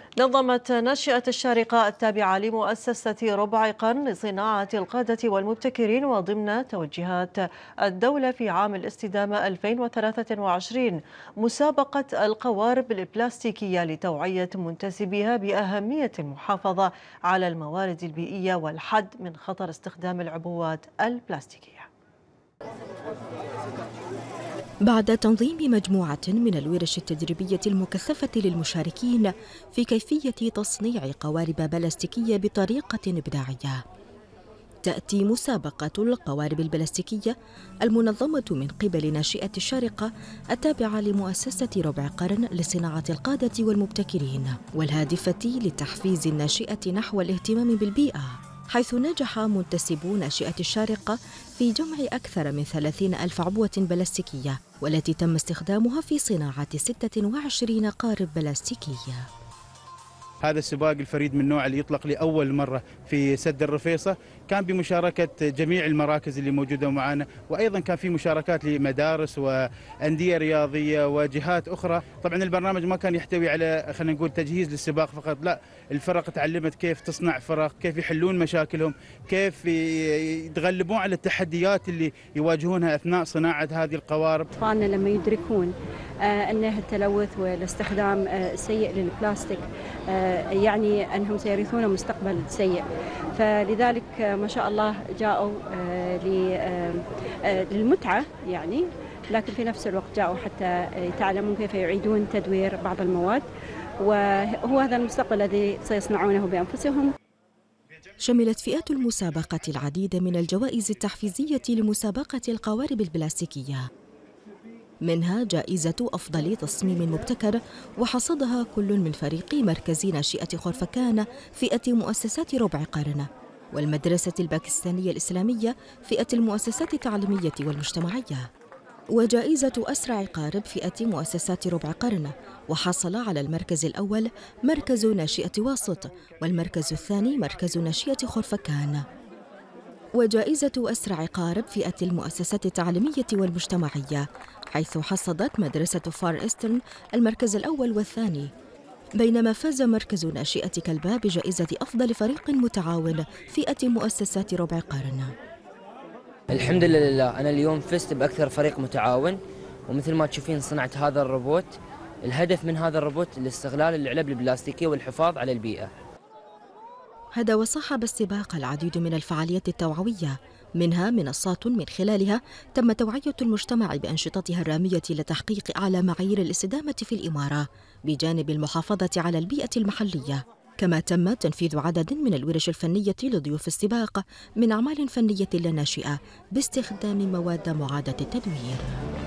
نظمت ناشئة الشارقة التابعة لمؤسسة ربع قرن لصناعة القادة والمبتكرين وضمن توجيهات الدولة في عام الاستدامة 2023 مسابقة القوارب البلاستيكية لتوعية منتسبيها بأهمية المحافظة على الموارد البيئية والحد من خطر استخدام العبوات البلاستيكية. بعد تنظيم مجموعة من الورش التدريبية المكثفة للمشاركين في كيفية تصنيع قوارب بلاستيكية بطريقة إبداعية، تأتي مسابقة القوارب البلاستيكية المنظمة من قبل ناشئة الشارقة التابعة لمؤسسة ربع قرن لصناعة القادة والمبتكرين، والهادفة لتحفيز الناشئة نحو الاهتمام بالبيئة، حيث نجح منتسبو ناشئة الشارقة في جمع أكثر من 30,000 عبوة بلاستيكية، والتي تم استخدامها في صناعة 26 قارب بلاستيكية. هذا السباق الفريد من نوعه اللي يطلق لأول مرة في سد الرفيصة، كان بمشاركة جميع المراكز اللي موجودة معنا، وأيضا كان في مشاركات لمدارس وأندية رياضية وجهات أخرى. طبعا البرنامج ما كان يحتوي على خلينا نقول تجهيز للسباق فقط، لا، الفرق تعلمت كيف تصنع فرق، كيف يحلون مشاكلهم، كيف يتغلبون على التحديات اللي يواجهونها أثناء صناعة هذه القوارب. أطفالنا لما يدركون أن التلوث والاستخدام السيء للبلاستيك يعني أنهم سيرثون مستقبل سيء، فلذلك ما شاء الله جاءوا للمتعة يعني، لكن في نفس الوقت جاءوا حتى يتعلمون كيف يعيدون تدوير بعض المواد، وهو هذا المستقبل الذي سيصنعونه بأنفسهم. شملت فئات المسابقة العديد من الجوائز التحفيزية لمسابقة القوارب البلاستيكية، منها جائزة أفضل تصميم مبتكر، وحصدها كل من فريق مركز ناشئة خرفكان فئة مؤسسات ربع قرن، والمدرسة الباكستانية الإسلامية فئة المؤسسات التعليمية والمجتمعية، وجائزة أسرع قارب فئة مؤسسات ربع قرن، وحصل على المركز الأول مركز ناشئة واسط، والمركز الثاني مركز ناشئة خرفكان. وجائزة أسرع قارب فئة المؤسسات التعليمية والمجتمعية، حيث حصدت مدرسة فار إيسترن المركز الأول والثاني، بينما فاز مركز ناشئة كلبا بجائزة أفضل فريق متعاون فئة مؤسسات ربع قرن. الحمد لله، أنا اليوم فزت بأكثر فريق متعاون، ومثل ما تشوفين صنعت هذا الروبوت. الهدف من هذا الروبوت الاستغلال العلب البلاستيكية والحفاظ على البيئة. هذا وصاحب السباق العديد من الفعاليات التوعوية، منها منصات من خلالها تم توعية المجتمع بأنشطتها الرامية لتحقيق أعلى معايير الاستدامة في الإمارة، بجانب المحافظة على البيئة المحلية. كما تم تنفيذ عدد من الورش الفنية لضيوف السباق من أعمال فنية لا ناشئة باستخدام مواد معادة التدوير.